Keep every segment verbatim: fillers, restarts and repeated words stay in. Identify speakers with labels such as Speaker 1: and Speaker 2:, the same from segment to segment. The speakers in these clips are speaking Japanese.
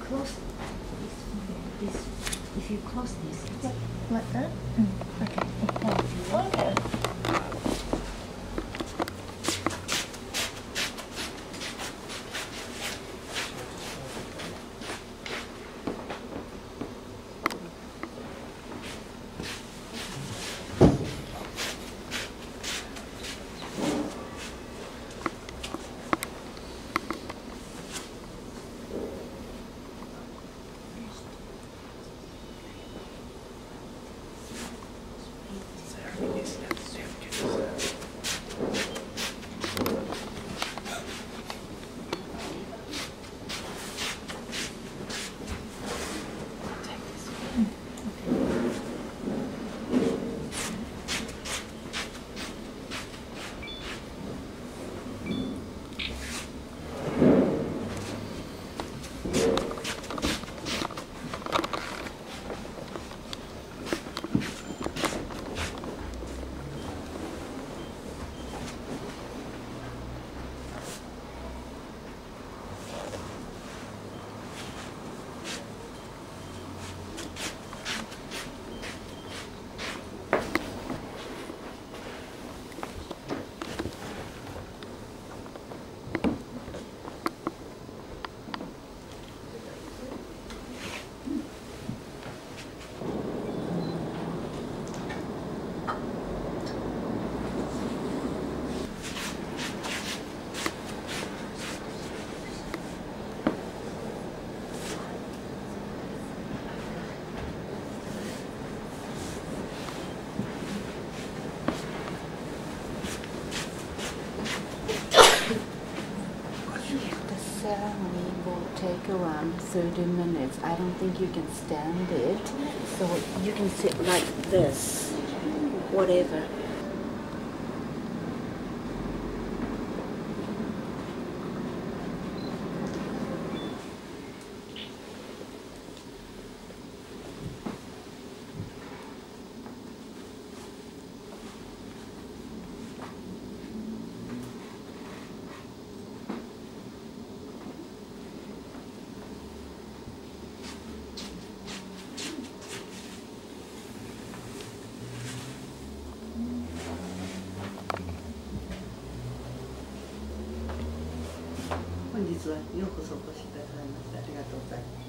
Speaker 1: close this, if you close this,
Speaker 2: Yeah, like that? Mm. Okay. Okay.
Speaker 1: ceremony will take around thirty minutes. I don't think you can stand it, so you can sit like this, whatever.
Speaker 3: 本日はようこそお越しくださいましてありがとうございます。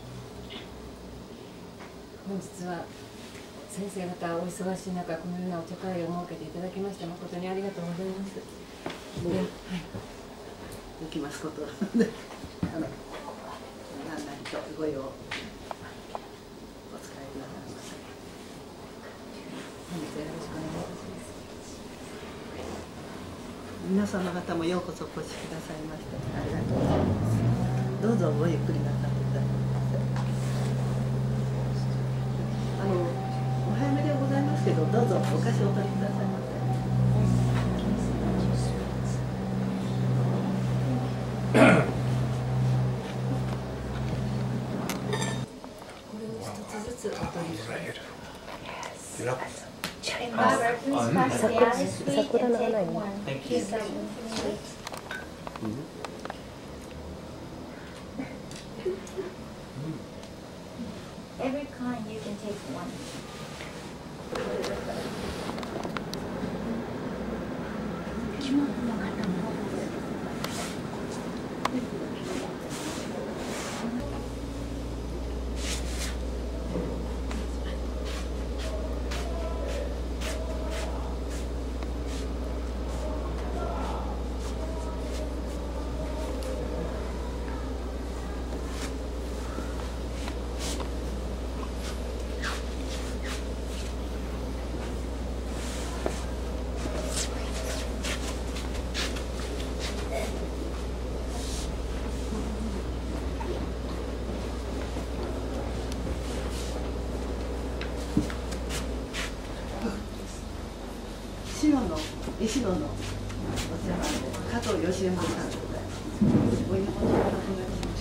Speaker 4: 本日は先生方お忙しい中このようなお茶会を設けていただきまして誠にありがとうございます。
Speaker 3: もう、はい、できますことであの何々とご用お使いくださいませ。
Speaker 4: 本日はよろしくお願いいたします。
Speaker 3: 皆様方もようこそお越しくださいましてありがとうございます。どうぞごゆっくりなさっていただきます。あのお早めでございますけどどうぞお菓子をお取りくださいませ。
Speaker 4: これを一つずつお取りください。
Speaker 5: And Barbara, please pass the other sweet and take one.
Speaker 6: Thank you.
Speaker 5: Take one sweet. Every kind you can take one.
Speaker 3: 塩の石野のお茶碗で加藤義右衛門さんでございます。ご入り物をお願いします。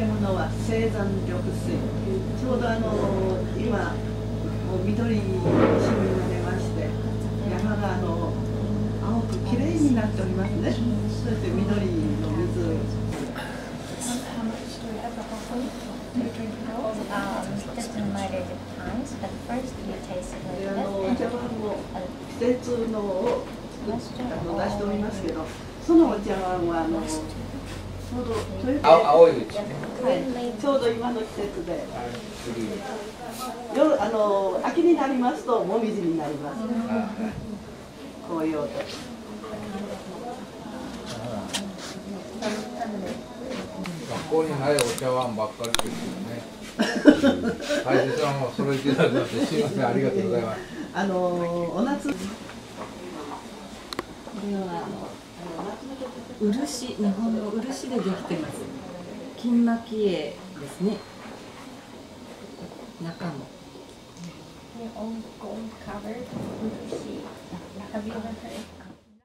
Speaker 3: 物は青山緑水。ちょうどあの今もう緑に趣味が出まして、山があの青くきれいになっておりますね。そして緑の水。
Speaker 5: Just in moderate times, but first you taste it
Speaker 3: で
Speaker 5: a
Speaker 3: あ
Speaker 5: little
Speaker 3: のお
Speaker 5: bit
Speaker 3: 茶
Speaker 5: and
Speaker 3: 碗も季節のを作っあの出しておりますけど、そのお茶碗はあのちょうど豊田
Speaker 6: 青青いうち。
Speaker 3: ちょうど今の季節で、夜あの秋になりますともみじになります。紅葉と。
Speaker 6: 学校にないお茶碗ばっかりですよね。大切なもの揃えていただきまして、すみません、ありがとうございます。
Speaker 3: あのお夏。こ
Speaker 4: れはあの漆、日本の漆でできてます。金蒔絵ですね。中も。
Speaker 5: old gold covered with sheet. Have you ever heard?